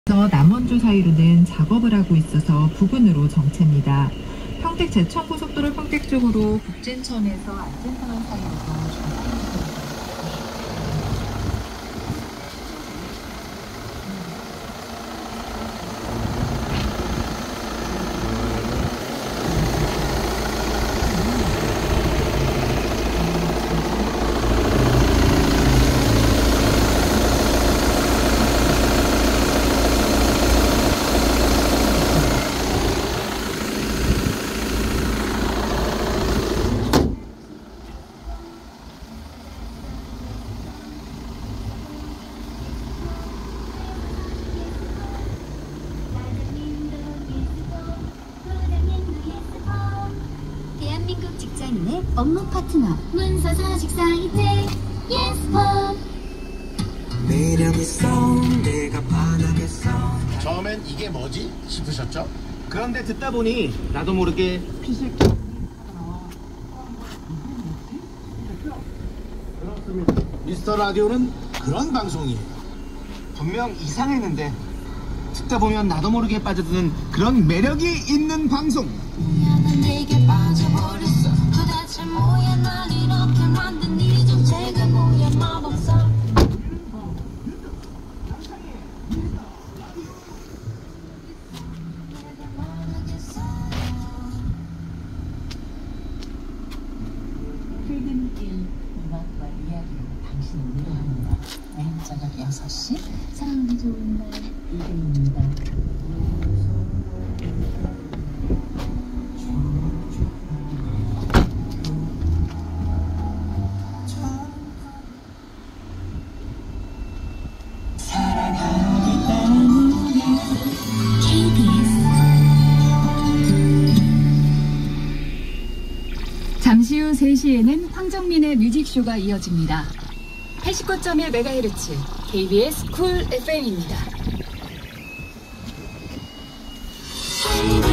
남원주 사이로는 작업을 하고 있어서 부근으로 정체입니다. 평택 제천고속도로 평택 쪽으로 북진천에서 안진사항 사이로도 대한민국 직장인의 업무 파트너 문서서식 사이트 예스폼. 매력있어 내가 반하겠어. 처음엔 이게 뭐지 싶으셨죠? 그런데 듣다 보니 나도 모르게 피식. 그렇습니다. 미스터 라디오는 그런 방송이에요. 분명 이상했는데 듣다 보면 나도 모르게 빠져드는 그런 매력이 있는 방송. 우연한 내게 빠져버렸어. 도대체 뭐야 날 이렇게 만든 이 정체가 뭐야 마법사. 필름 1 음악과 이야기로 당신을 위로합니다. 매일 저녁 6시 사랑하기 좋은 날 이대입니다. 잠시 후 3시에는 황정민의 뮤직쇼가 이어집니다. 89.1MHz KBS 쿨 FM입니다.